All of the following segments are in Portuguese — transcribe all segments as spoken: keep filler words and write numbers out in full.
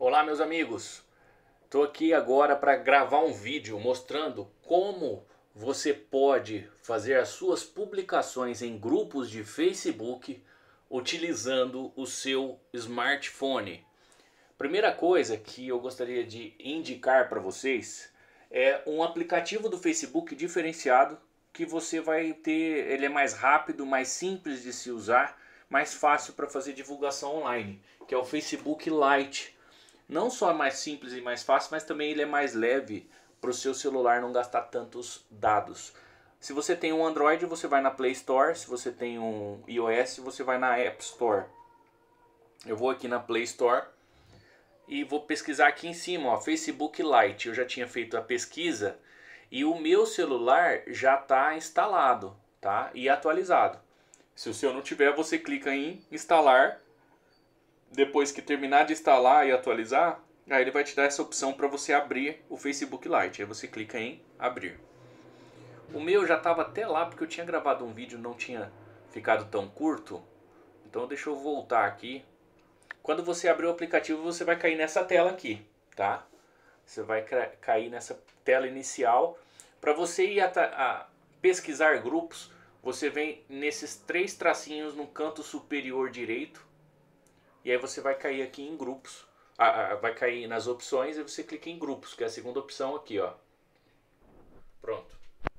Olá, meus amigos. Estou aqui agora para gravar um vídeo mostrando como você pode fazer as suas publicações em grupos de Facebook utilizando o seu smartphone. Primeira coisa que eu gostaria de indicar para vocês é um aplicativo do Facebook diferenciado que você vai ter, ele é mais rápido, mais simples de se usar, mais fácil para fazer divulgação online, que é o Facebook Lite. Não só é mais simples e mais fácil, mas também ele é mais leve para o seu celular não gastar tantos dados. Se você tem um Android, você vai na Play Store. Se você tem um iOS, você vai na App Store. Eu vou aqui na Play Store e vou pesquisar aqui em cima, ó, Facebook Lite. Eu já tinha feito a pesquisa e o meu celular já está instalado, tá? E atualizado. Se o seu não tiver, você clica em instalar. Depois que terminar de instalar e atualizar, aí ele vai te dar essa opção para você abrir o Facebook Lite. Aí você clica em abrir. O meu já estava até lá porque eu tinha gravado um vídeo, não tinha ficado tão curto. Então deixa eu voltar aqui. Quando você abrir o aplicativo, você vai cair nessa tela aqui, tá? Você vai cair nessa tela inicial. Para você ir a, a pesquisar grupos, você vem nesses três tracinhos no canto superior direito. E aí você vai cair aqui em grupos, ah, vai cair nas opções e você clica em grupos, que é a segunda opção aqui, ó. Pronto.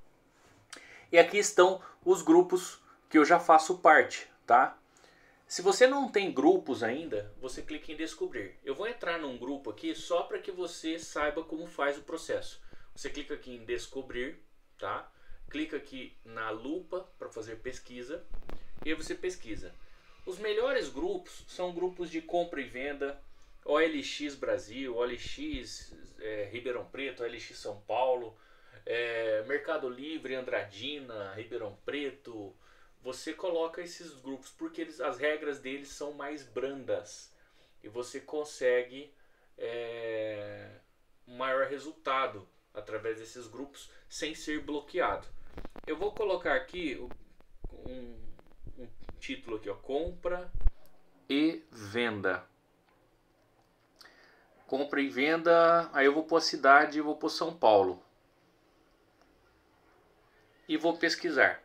E aqui estão os grupos que eu já faço parte, tá? Se você não tem grupos ainda, você clica em descobrir. Eu vou entrar num grupo aqui só para que você saiba como faz o processo. Você clica aqui em descobrir, tá? Clica aqui na lupa para fazer pesquisa e aí você pesquisa. Os melhores grupos são grupos de compra e venda, O L X Brasil, O L X é, Ribeirão Preto, O L X São Paulo, é, Mercado Livre, Andradina, Ribeirão Preto. Você coloca esses grupos porque eles, as regras deles são mais brandas e você consegue é, um maior resultado através desses grupos sem ser bloqueado. Eu vou colocar aqui um um título aqui, ó, compra e venda. Compra e venda, aí eu vou pôr a cidade, eu vou pôr São Paulo. E vou pesquisar.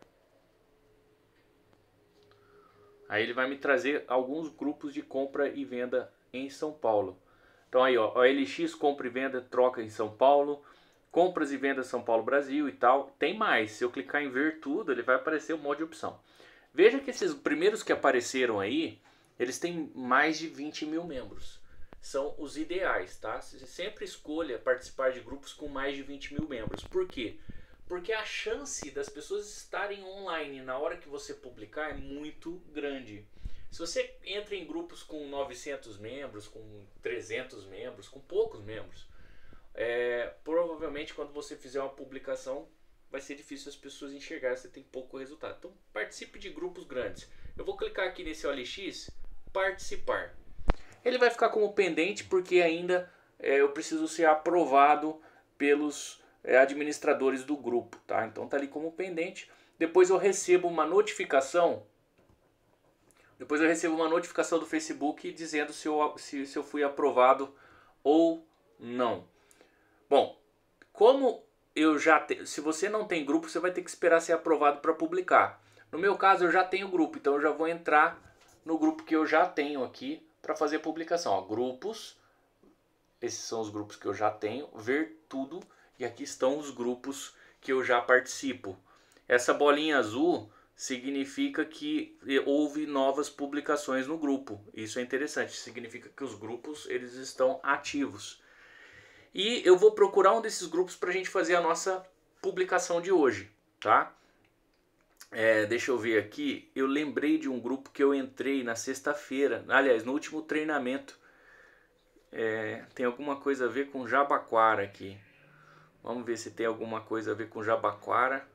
Aí ele vai me trazer alguns grupos de compra e venda em São Paulo. Então aí, ó, O L X compra e venda, troca em São Paulo, compras e vendas São Paulo, Brasil e tal. Tem mais, se eu clicar em ver tudo, ele vai aparecer um monte de opção. Veja que esses primeiros que apareceram aí, eles têm mais de vinte mil membros. São os ideais, tá? Você sempre escolha participar de grupos com mais de vinte mil membros. Por quê? Porque a chance das pessoas estarem online na hora que você publicar é muito grande. Se você entra em grupos com novecentos membros, com trezentos membros, com poucos membros, é, provavelmente quando você fizer uma publicação vai ser difícil as pessoas enxergarem, você tem pouco resultado. Então participe de grupos grandes. Eu vou clicar aqui nesse O L X, participar. Ele vai ficar como pendente porque ainda é, eu preciso ser aprovado pelos é, administradores do grupo, tá? Então tá ali como pendente. Depois eu recebo uma notificação. Depois eu recebo uma notificação do Facebook dizendo se eu, se, se eu fui aprovado ou não. Bom, como eu já te... se você não tem grupo, você vai ter que esperar ser aprovado para publicar. No meu caso, eu já tenho grupo, então eu já vou entrar no grupo que eu já tenho aqui para fazer publicação. Ó, grupos, esses são os grupos que eu já tenho, ver tudo, e aqui estão os grupos que eu já participo. Essa bolinha azul significa que houve novas publicações no grupo. Isso é interessante, significa que os grupos eles estão ativos. E eu vou procurar um desses grupos para a gente fazer a nossa publicação de hoje, tá? É, deixa eu ver aqui, eu lembrei de um grupo que eu entrei na sexta-feira, aliás, no último treinamento. É, tem alguma coisa a ver com Jabaquara aqui. Vamos ver se tem alguma coisa a ver com Jabaquara.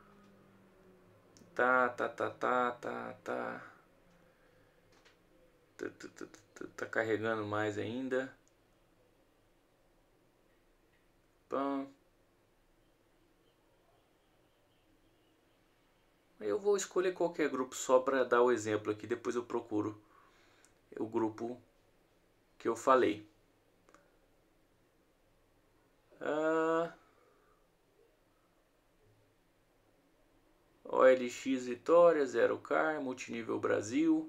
Tá, tá, tá, tá, tá, tá. Tá, tá, tá, tá, tá carregando mais ainda. Pão. Eu vou escolher qualquer grupo só para dar o exemplo aqui, depois eu procuro o grupo que eu falei. Ah, O L X Vitória, Zero Car, Multinível Brasil.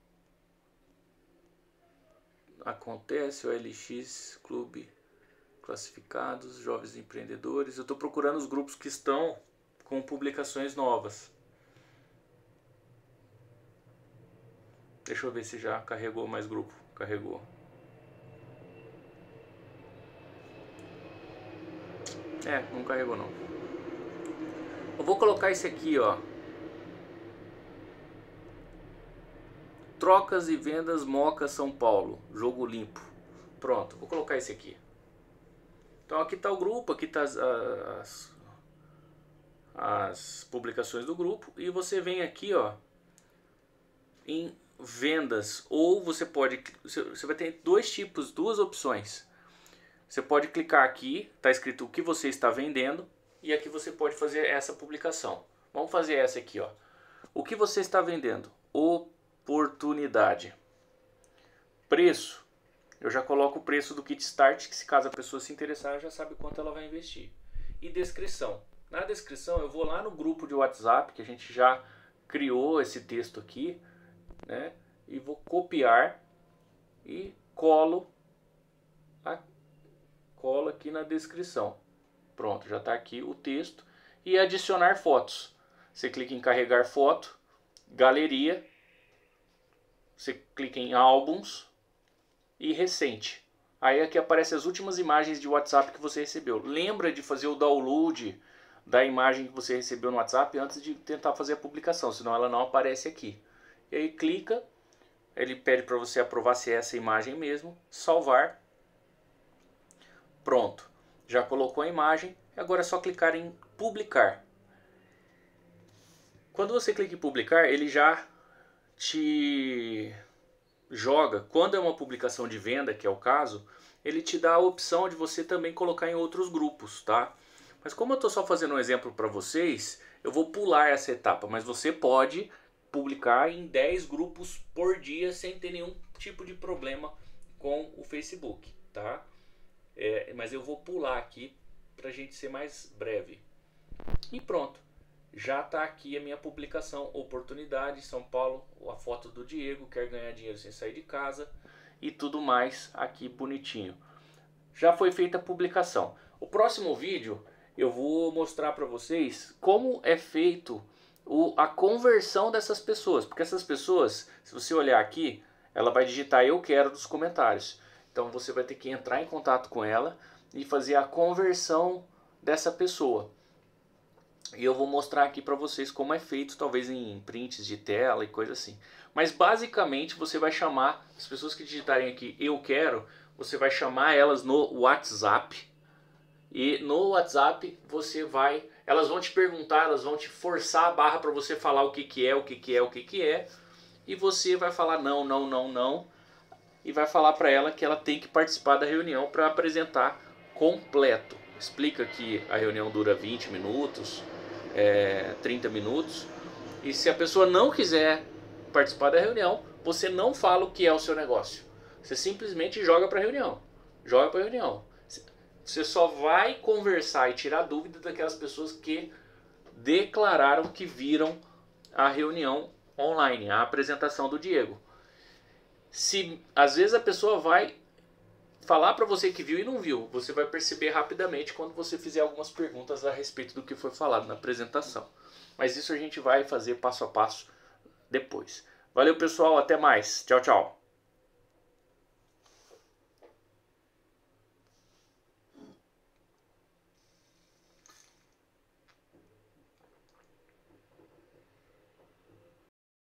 Acontece, O L X Clube Classificados, Jovens Empreendedores. Eu estou procurando os grupos que estão com publicações novas. Deixa eu ver se já carregou mais grupo. Carregou. É, não carregou não. Eu vou colocar esse aqui, ó. Trocas e vendas Moca São Paulo. Jogo limpo. Pronto, vou colocar esse aqui. Então aqui está o grupo, aqui está as, as, as publicações do grupo. E você vem aqui, ó, em vendas. Ou você pode, você vai ter dois tipos, duas opções. Você pode clicar aqui, está escrito o que você está vendendo. E aqui você pode fazer essa publicação. Vamos fazer essa aqui, ó. O que você está vendendo? Oportunidade. Preço. Eu já coloco o preço do kit start, que se caso a pessoa se interessar, já sabe quanto ela vai investir. E descrição. Na descrição eu vou lá no grupo de WhatsApp, que a gente já criou esse texto aqui, né? E vou copiar e colo, a, colo aqui na descrição. Pronto, já está aqui o texto. E adicionar fotos. Você clica em carregar foto, galeria, você clica em álbuns e recente. Aí aqui aparecem as últimas imagens de WhatsApp que você recebeu. Lembra de fazer o download da imagem que você recebeu no WhatsApp antes de tentar fazer a publicação, senão ela não aparece aqui. E aí clica, ele pede para você aprovar se é essa imagem mesmo, salvar. Pronto, já colocou a imagem, agora é só clicar em publicar. Quando você clica em publicar, ele já te joga, quando é uma publicação de venda, que é o caso, ele te dá a opção de você também colocar em outros grupos, tá? Mas como eu estou só fazendo um exemplo para vocês, eu vou pular essa etapa, mas você pode publicar em dez grupos por dia sem ter nenhum tipo de problema com o Facebook, tá? É, mas eu vou pular aqui para a gente ser mais breve. E pronto, já está aqui a minha publicação, oportunidade, São Paulo, a foto do Diego, quer ganhar dinheiro sem sair de casa e tudo mais aqui bonitinho. Já foi feita a publicação. O próximo vídeo eu vou mostrar para vocês como é feito o, a conversão dessas pessoas, porque essas pessoas, se você olhar aqui, ela vai digitar eu quero nos comentários. Então você vai ter que entrar em contato com ela e fazer a conversão dessa pessoa. E eu vou mostrar aqui para vocês como é feito, talvez em prints de tela e coisa assim. Mas basicamente você vai chamar as pessoas que digitarem aqui eu quero, você vai chamar elas no WhatsApp. E no WhatsApp você vai, elas vão te perguntar, elas vão te forçar a barra para você falar o que que é, o que que é, o que que é. E você vai falar não, não, não, não. E vai falar para ela que ela tem que participar da reunião para apresentar completo. Explica que a reunião dura vinte minutos, é, trinta minutos. E se a pessoa não quiser participar da reunião, você não fala o que é o seu negócio. Você simplesmente joga para a reunião. Joga para a reunião. Você só vai conversar e tirar dúvida daquelas pessoas que declararam que viram a reunião online, a apresentação do Diego. Se às vezes a pessoa vai falar para você que viu e não viu, você vai perceber rapidamente quando você fizer algumas perguntas a respeito do que foi falado na apresentação. Mas isso a gente vai fazer passo a passo depois. Valeu pessoal, até mais. Tchau, tchau.